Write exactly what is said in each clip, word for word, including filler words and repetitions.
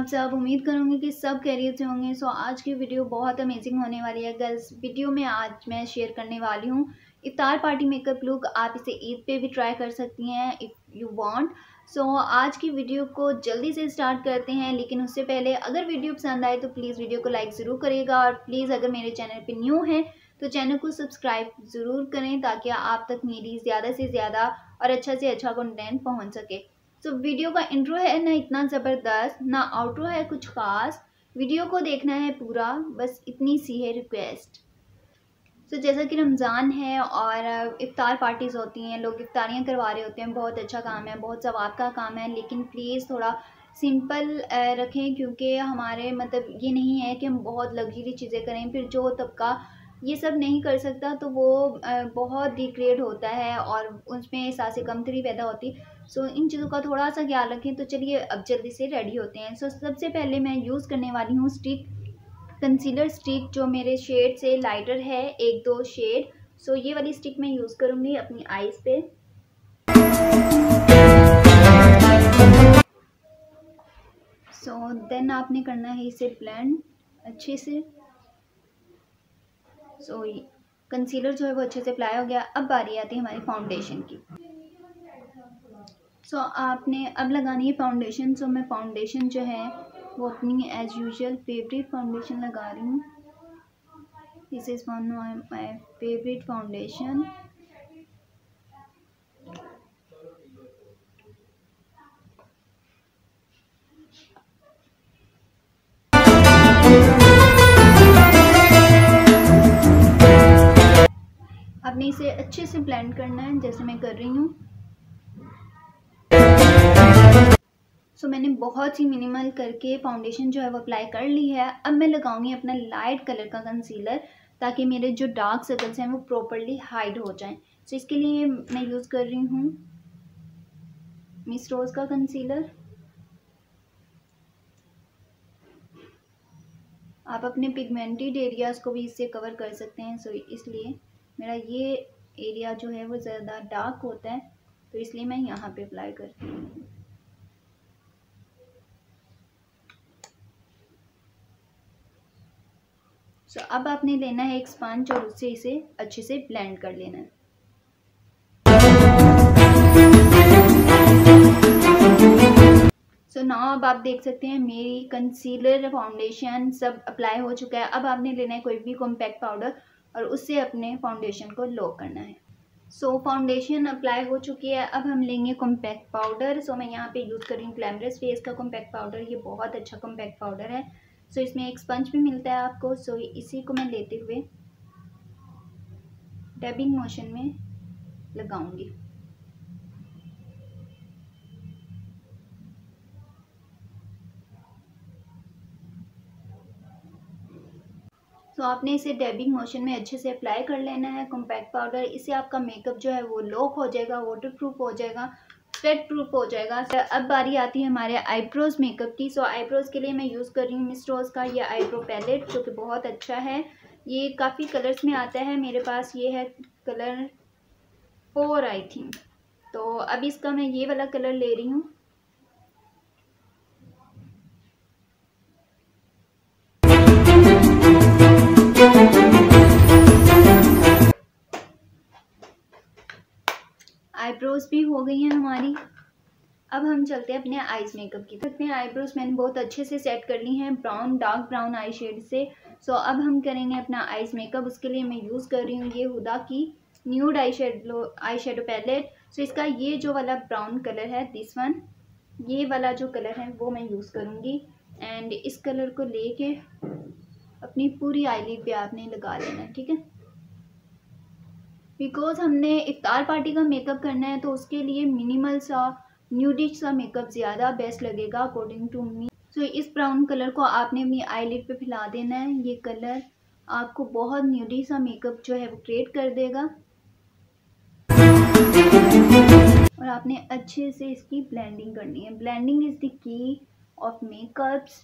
आप सब? उम्मीद करूँगी कि सब खैरियत से होंगे। सो आज की वीडियो बहुत अमेजिंग होने वाली है गाइस। वीडियो में आज मैं शेयर करने वाली हूँ इफ्तार पार्टी मेकअप लुक। आप इसे ईद पे भी ट्राई कर सकती हैं इफ़ यू वांट। सो आज की वीडियो को जल्दी से स्टार्ट करते हैं, लेकिन उससे पहले अगर वीडियो पसंद आए तो प्लीज़ वीडियो को लाइक ज़रूर करिएगा, और प्लीज़ अगर मेरे चैनल पर न्यू हैं तो चैनल को सब्सक्राइब ज़रूर करें ताकि आप तक मेरी ज़्यादा से ज़्यादा और अच्छा से अच्छा कंटेंट पहुँच सके। तो so, वीडियो का इंट्रो है ना इतना ज़बरदस्त, ना आउट्रो है कुछ खास। वीडियो को देखना है पूरा, बस इतनी सी है रिक्वेस्ट। तो so, जैसा कि रमज़ान है और इफ्तार पार्टीज़ होती हैं, लोग इफ्तारियाँ करवा रहे होते हैं, बहुत अच्छा काम है, बहुत सवाब का काम है, लेकिन प्लीज़ थोड़ा सिंपल रखें, क्योंकि हमारे मतलब ये नहीं है कि हम बहुत लग्जरी चीज़ें करें। फिर जो तबका ये सब नहीं कर सकता तो वो बहुत डिग्रेड होता है और उसमें एहसास कमतरी पैदा होती। सो इन चीज़ों का थोड़ा सा ख्याल रखें। तो चलिए अब जल्दी से रेडी होते हैं। सो सबसे पहले मैं यूज़ करने वाली हूँ स्टिक, कंसीलर स्टिक, जो मेरे शेड से लाइटर है, एक दो शेड। सो ये वाली स्टिक मैं यूज़ करूँगी अपनी आईज़ पे। सो देन आपने करना है इसे ब्लेंड अच्छे से। सो so, कंसीलर जो है वो अच्छे से अप्लाई हो गया। अब बारी आती है हमारी फाउंडेशन की। सो so, आपने अब लगानी है फाउंडेशन। सो so, मैं फाउंडेशन जो है वो अपनी एज यूजुअल फेवरेट फाउंडेशन लगा रही हूँ। This is one of my favourite foundation. आपने इसे अच्छे से ब्लेंड करना है जैसे मैं कर रही हूँ। सो so, मैंने बहुत ही मिनिमल करके फाउंडेशन जो है वो अप्लाई कर ली है। अब मैं लगाऊंगी अपना लाइट कलर का कंसीलर, ताकि मेरे जो डार्क सर्कल्स हैं वो प्रॉपरली हाइड हो जाएं। सो so, इसके लिए मैं यूज़ कर रही हूँ मिस रोज़ का कंसीलर। आप अपने पिगमेंटेड एरियाज़ को भी इससे कवर कर सकते हैं। सो so, इसलिए मेरा ये एरिया जो है वो ज़्यादा डार्क होता है, तो इसलिए मैं यहाँ पे अप्लाई करती हूँ। सो so, अब आपने लेना है एक स्पंज और उससे इसे अच्छे से ब्लेंड कर लेना है। सो so, नाउ अब आप देख सकते हैं मेरी कंसीलर फाउंडेशन सब अप्लाई हो चुका है। अब आपने लेना है कोई भी कॉम्पैक्ट पाउडर और उससे अपने फाउंडेशन को लॉक करना है। सो so, फाउंडेशन अप्लाई हो चुकी है। अब हम लेंगे कॉम्पैक्ट पाउडर। सो so, मैं यहाँ पे यूज़ कर रही हूँ ग्लैमरस फेस का कॉम्पैक्ट पाउडर। ये बहुत अच्छा कॉम्पैक्ट पाउडर है। सो so, इसमें एक स्पंज भी मिलता है आपको। सो so, इसी को मैं लेते हुए डैबिंग मोशन में लगाऊंगी। तो so, आपने इसे डैबिंग मोशन में अच्छे से अप्लाई कर लेना है कॉम्पैक्ट पाउडर। इससे आपका मेकअप जो है वो लॉक हो जाएगा, वाटर प्रूफ हो जाएगा, स्वेट प्रूफ हो जाएगा। तो अब बारी आती है हमारे आईब्रोज मेकअप की। सो so, आईब्रोज के लिए मैं यूज़ कर रही हूँ मिस रोज़ का ये आईब्रो पैलेट, जो कि बहुत अच्छा है। ये काफ़ी कलर्स में आता है, मेरे पास ये है कलर फोर आई थिंक। तो अब इसका मैं ये वाला कलर ले रही हूँ। आईब्रोज भी हो गई हैं हमारी। अब हम चलते हैं अपने आईज मेकअप की। अपने आईब्रोज मैंने बहुत अच्छे से सेट कर ली हैं brown dark brown eye shade से। सो so, अब हम करेंगे अपना आईज मेकअप। उसके लिए मैं यूज़ कर रही हूँ ये हुदा की nude eye shadow eye shadow palette. So इसका ये जो वाला ब्राउन कलर है, दिस वन, ये वाला जो कलर है वो मैं यूज़ करूँगी। एंड इस कलर को लेके अपनी पूरी आईलिड पे आपने लगा लेना है, ठीक है। बिकॉज हमने इफ्तार पार्टी का मेकअप करना है, तो उसके लिए मिनिमल सा न्यूडिश सा मेकअप ज़्यादा बेस्ट लगेगा अकॉर्डिंग टू मी। सो इस ब्राउन कलर को आपने अपनी आईलिड पे फैला देना है। ये कलर आपको बहुत न्यूडिश सा मेकअप जो है वो क्रिएट कर देगा, और आपने अच्छे से इसकी ब्लेंडिंग करनी है। Blending is the key of makeups.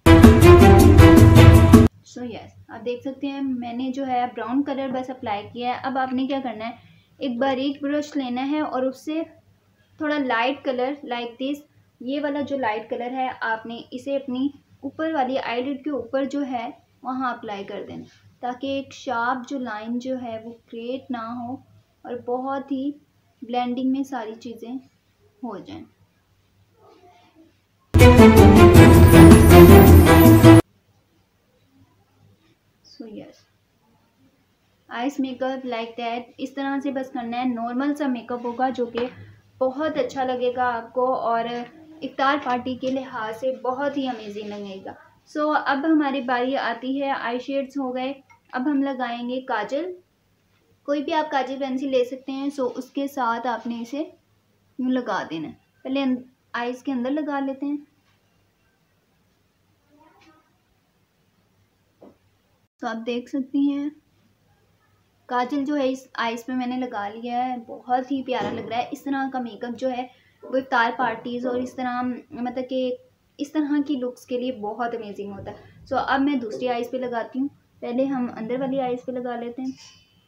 So yes, आप देख सकते हैं मैंने जो है ब्राउन कलर बस अप्लाई किया है। अब आपने क्या करना है, एक बारीक ब्रश लेना है और उससे थोड़ा लाइट कलर लाइक दिस ये वाला जो लाइट कलर है आपने इसे अपनी ऊपर वाली आईलिड के ऊपर जो है वहाँ अप्लाई कर देना, ताकि एक शार्प जो लाइन जो है वो क्रिएट ना हो और बहुत ही ब्लेंडिंग में सारी चीज़ें हो जाएं। So yes, eyes makeup like that, इस तरह से बस करना है। नॉर्मल सा मेकअप होगा जो कि बहुत अच्छा लगेगा आपको और इफ्तार पार्टी के लिहाज से बहुत ही अमेजिंग लगेगा। सो so, अब हमारी बारी आती है, आई शेड्स हो गए। अब हम लगाएंगे काजल। कोई भी आप काजल पेंसिल ले सकते हैं। सो so, उसके साथ आपने इसे यूँ लगा देना है। पहले आईज के अंदर लगा लेते हैं। तो आप देख सकती हैं काजल जो है इस आईज पे मैंने लगा लिया है। बहुत ही प्यारा लग रहा है। इस तरह का मेकअप जो है वो इफ्तार पार्टीज़ और इस तरह मतलब कि इस तरह की लुक्स के लिए बहुत अमेजिंग होता है। सो अब मैं दूसरी आईज पे लगाती हूँ। पहले हम अंदर वाली आईज पे लगा लेते हैं।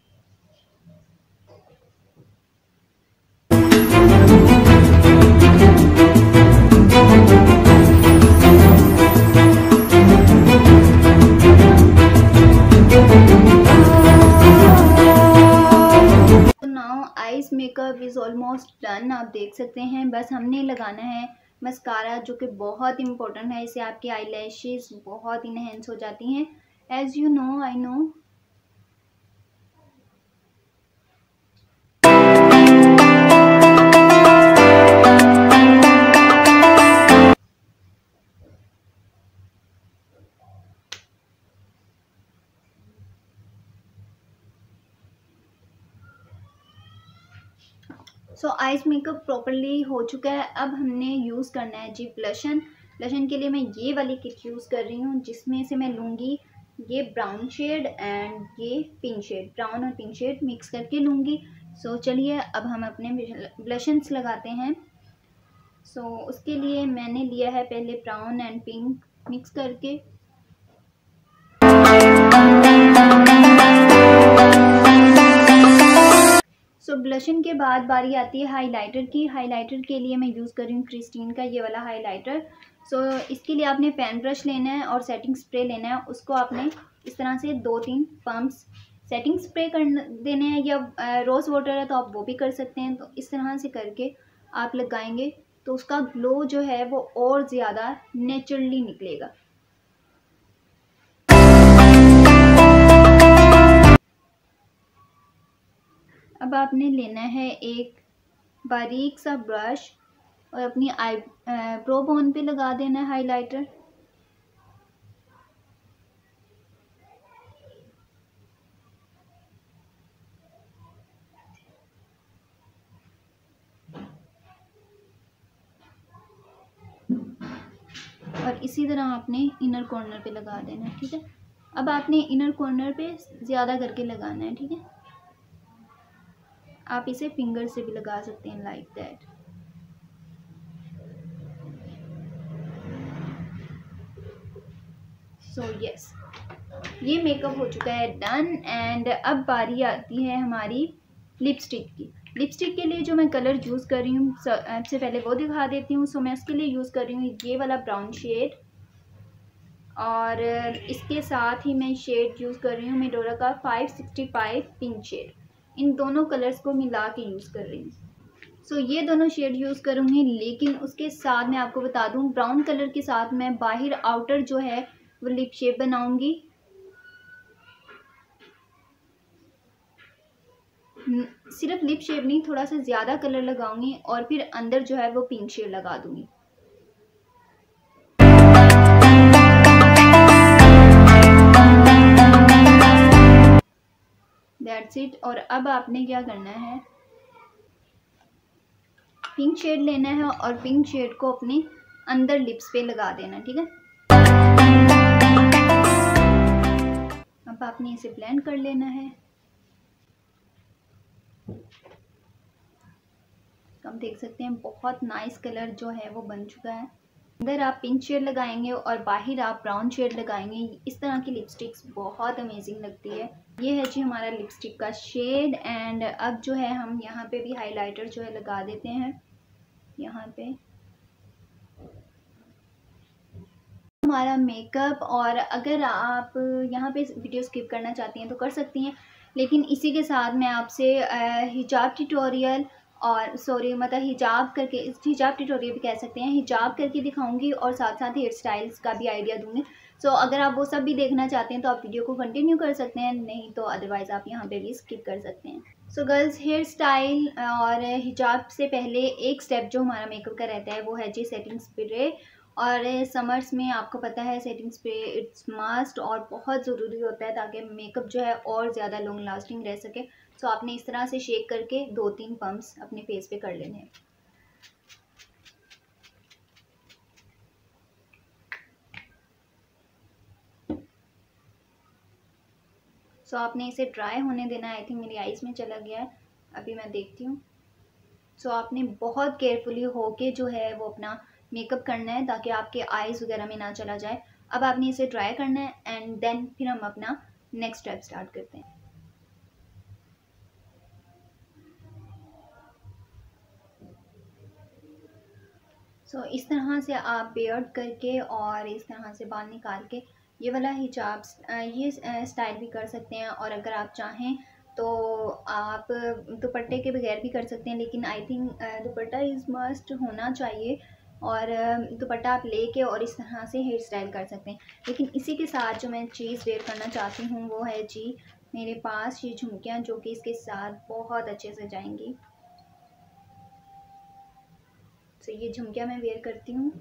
Makeup is almost done. आप देख सकते हैं बस हमने लगाना है मस्कारा, जो कि बहुत इम्पोर्टेंट है। इससे आपकी आई लैशेज़ बहुत इनहेंस हो जाती हैं। As you know, I know so eyes makeup properly हो चुका है। अब हमने यूज़ करना है जी ब्लशन। ब्लशन के लिए मैं ये वाली किट यूज़ कर रही हूँ, जिसमें से मैं लूँगी ये ब्राउन शेड एंड ये पिंक शेड, ब्राउन और पिंक शेड मिक्स करके लूँगी। सो so, चलिए अब हम अपने ब्लशन्स लगाते हैं। सो so, उसके लिए मैंने लिया है पहले ब्राउन एंड पिंक मिक्स करके। सो so, ब्लशन के बाद बारी आती है हाइलाइटर की। हाइलाइटर के लिए मैं यूज़ कर रही हूँ क्रिस्टीन का ये वाला हाइलाइटर। सो so, इसके लिए आपने पेन ब्रश लेना है और सेटिंग स्प्रे लेना है। उसको आपने इस तरह से दो तीन पम्प्स सेटिंग स्प्रे कर देने हैं, या रोज़ वाटर है तो आप वो भी कर सकते हैं। तो इस तरह से करके आप लगाएंगे तो उसका ग्लो जो है वो और ज़्यादा नेचुरली निकलेगा। अब आपने लेना है एक बारीक सा ब्रश और अपनी आई ब्रो बोन पे लगा देना है हाइलाइटर। और इसी तरह आपने इनर कॉर्नर पे लगा देना है, ठीक है। अब आपने इनर कॉर्नर पे ज़्यादा करके लगाना है, ठीक है। आप इसे फिंगर से भी लगा सकते हैं लाइक दैट। सो यस, ये मेकअप हो चुका है डन। एंड अब बारी आती है हमारी लिपस्टिक की। लिपस्टिक के लिए जो मैं कलर यूज़ कर रही हूँ सबसे पहले वो दिखा देती हूँ। सो मैं इसके लिए यूज़ कर रही हूँ ये वाला ब्राउन शेड, और इसके साथ ही मैं शेड यूज़ कर रही हूँ मेडोरा का five sixty five pink shade. इन दोनों कलर्स को मिला के यूज़ कर रही हूँ। सो so, ये दोनों शेड यूज़ करूँगी, लेकिन उसके साथ मैं आपको बता दूँ ब्राउन कलर के साथ मैं बाहर आउटर जो है वो लिप शेप बनाऊँगी। सिर्फ लिप शेप नहीं, थोड़ा सा ज़्यादा कलर लगाऊंगी और फिर अंदर जो है वो पिंक शेड लगा दूँगी। That's it. और अब आपने क्या करना है, पिंक शेड लेना है और पिंक शेड को अपने अंदर लिप्स पे लगा देना, ठीक है। अब आपने इसे ब्लेंड कर लेना है। हम देख सकते हैं बहुत नाइस कलर जो है वो बन चुका है। अंदर आप पिंक शेड लगाएंगे और बाहर आप ब्राउन शेड लगाएंगे। इस तरह की लिपस्टिक्स बहुत अमेजिंग लगती है। ये है जी हमारा लिपस्टिक का शेड। एंड अब जो है हम यहाँ पे भी हाइलाइटर जो है लगा देते हैं यहाँ पे। हमारा मेकअप। और अगर आप यहाँ पे वीडियो स्किप करना चाहती हैं तो कर सकती हैं, लेकिन इसी के साथ मैं आपसे हिजाब ट्यूटोरियल और सॉरी मतलब हिजाब करके हिजाब ट्यूटोरियल भी कह सकते हैं, हिजाब करके दिखाऊंगी और साथ साथ हेयर स्टाइल्स का भी आइडिया दूंगी। सो so, अगर आप वो सब भी देखना चाहते हैं तो आप वीडियो को कंटिन्यू कर सकते हैं, नहीं तो अदरवाइज़ आप यहाँ पे भी स्किप कर सकते हैं। सो गर्ल्स, हेयर स्टाइल और हिजाब से पहले एक स्टेप जो हमारा मेकअप का रहता है वो है जी सेटिंग स्प्रे। और समर्स में आपको पता है सेटिंग स्प्रे इट्स मस्ट और बहुत ज़रूरी होता है ताकि मेकअप जो है और ज़्यादा लॉन्ग लास्टिंग रह सके। सो so, आपने इस तरह से शेक करके दो तीन पम्प्स अपने फेस पे कर लेने हैं। सो so, आपने इसे ड्राई होने देना है। आई थिंक मेरी आइज़ में चला गया है, अभी मैं देखती हूँ। सो so, आपने बहुत केयरफुली होके जो है वो अपना मेकअप करना है ताकि आपके आइज़ वगैरह में ना चला जाए। अब आपने इसे ड्राई करना है एंड देन फिर हम अपना नेक्स्ट स्टेप स्टार्ट करते हैं। सो so, इस तरह से आप बेयर्ड करके और इस तरह से बाल निकाल के ये वाला हिजाब ये स्टाइल भी कर सकते हैं। और अगर आप चाहें तो आप दुपट्टे के बगैर भी कर सकते हैं, लेकिन I think dupatta is must होना चाहिए। और दुपट्टा आप लेके और इस तरह से हेयर स्टाइल कर सकते हैं। लेकिन इसी के साथ जो मैं चीज़ वेयर करना चाहती हूँ वो है जी मेरे पास ये झुमकियाँ, जो कि इसके साथ बहुत अच्छे से जाएंगी। तो ये झुमकियाँ मैं वेयर करती हूँ।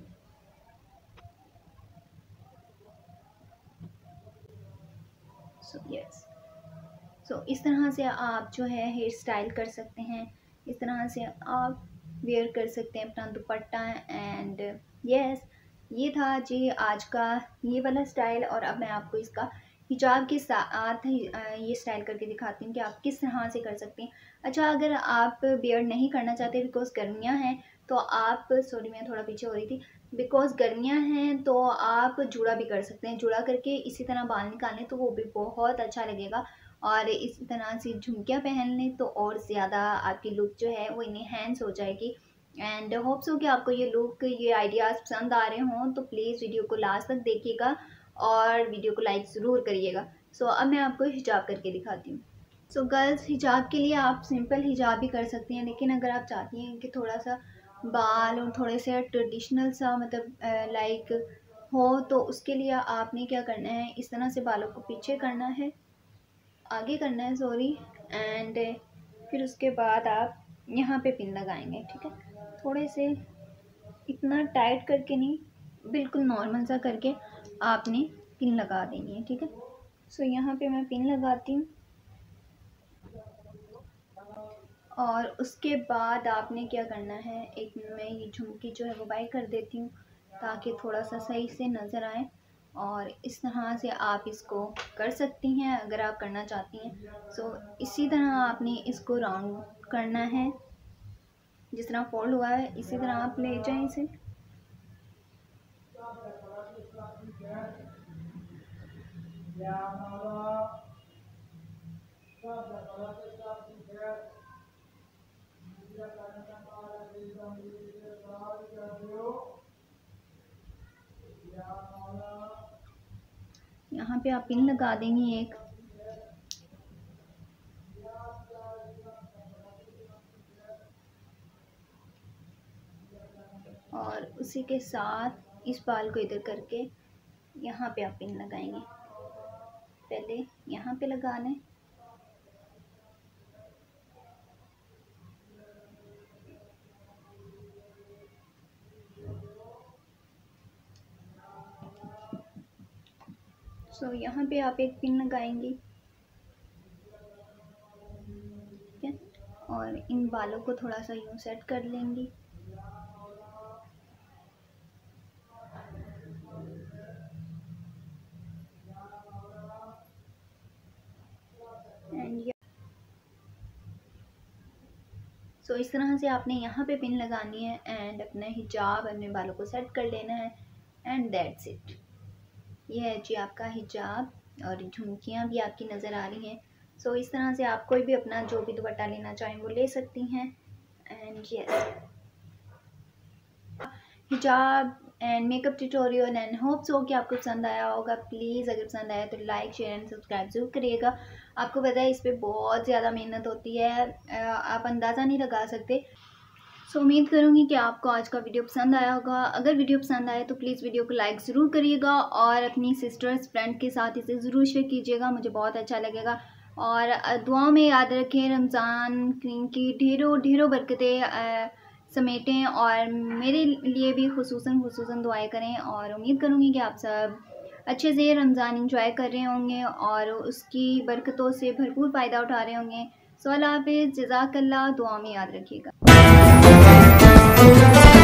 सो यस, सो इस तरह से आप जो है हेयर स्टाइल कर सकते हैं, इस तरह से आप वेयर कर सकते हैं अपना दुपट्टा। एंड यस, ये था जी आज का ये वाला स्टाइल। और अब मैं आपको इसका हिजाब के साथ ये स्टाइल करके दिखाती हूँ कि आप किस तरह से कर सकते हैं। अच्छा, अगर आप बियर्ड नहीं करना चाहते बिकॉज गर्मियाँ हैं तो आप सॉरी मैं थोड़ा पीछे हो रही थी बिकॉज गर्मियाँ हैं तो आप जुड़ा भी कर सकते हैं। जुड़ा करके इसी तरह बाल निकालें तो वो भी बहुत अच्छा लगेगा। और इस तरह से झुमकियाँ पहन लें तो और ज़्यादा आपकी लुक जो है वो इनहेंस हो जाएगी। एंड होप्स हो कि आपको ये लुक ये आइडियाज़ पसंद आ रहे हों, तो प्लीज़ वीडियो को लास्ट तक देखिएगा और वीडियो को लाइक ज़रूर करिएगा। सो so, अब मैं आपको हिजाब करके दिखाती हूँ। सो गर्ल्स, हिजाब के लिए आप सिंपल हिजाब भी कर सकती हैं, लेकिन अगर आप चाहती हैं कि थोड़ा सा बाल और थोड़े से ट्रेडिशनल सा मतलब लाइक हो, तो उसके लिए आपने क्या करना है, इस तरह से बालों को पीछे करना है, आगे करना है सॉरी। एंड फिर उसके बाद आप यहाँ पे पिन लगाएंगे, ठीक है। थोड़े से इतना टाइट करके नहीं, बिल्कुल नॉर्मल सा करके आपने पिन लगा देनी है, ठीक है। सो यहाँ पे मैं पिन लगाती हूँ और उसके बाद आपने क्या करना है, एक मैं ये झुमकी जो है वो बाई कर देती हूँ ताकि थोड़ा सा सही से नज़र आए। और इस तरह से आप इसको कर सकती हैं अगर आप करना चाहती हैं। सो इसी तरह आपने इसको राउंड करना है, जिस तरह फोल्ड हुआ है इसी तरह आप ले जाएं इसे। यहाँ पे आप पिन लगा देंगी एक, और उसी के साथ इस बाल को इधर करके यहाँ पे आप पिन लगाएंगे। पहले यहाँ पे लगा लें, सो so, यहाँ पे आप एक पिन लगाएंगी, ठीक है। और इन बालों को थोड़ा सा यूँ सेट कर लेंगी। एंड सो so, इस तरह से आपने यहाँ पे पिन लगानी है एंड अपना हिजाब अपने बालों को सेट कर लेना है। एंड दैट्स इट, ये है जी आपका हिजाब। और झुमकियाँ भी आपकी नज़र आ रही हैं। सो so, इस तरह से आप कोई भी अपना जो भी दुपट्टा लेना चाहें वो ले सकती हैं। And yes, hijab and makeup tutorial and hope so कि आपको पसंद आया होगा। प्लीज़ अगर पसंद आया तो लाइक शेयर एंड सब्सक्राइब जरूर करिएगा। आपको पता है इस पर बहुत ज़्यादा मेहनत होती है, आप अंदाज़ा नहीं लगा सकते। सो उम्मीद करूँगी कि आपको आज का वीडियो पसंद आया होगा। अगर वीडियो पसंद आए तो प्लीज़ वीडियो को लाइक ज़रूर करिएगा और अपनी सिस्टर्स फ्रेंड के साथ इसे ज़रूर शेयर कीजिएगा, मुझे बहुत अच्छा लगेगा। और दुआओं में याद रखें, रमज़ान की ढेरों ढेरों बरकतें समेटें और मेरे लिए भी खुसूसन खुसूसन दुआएं करें। और उम्मीद करूँगी कि आप सब अच्छे से रमज़ान इंजॉय कर रहे होंगे और उसकी बरकतों से भरपूर फ़ायदा उठा रहे होंगे। सो अल्लाह हाफ़िज़, जज़ाकल्लाह, दुआ में याद रखिएगा।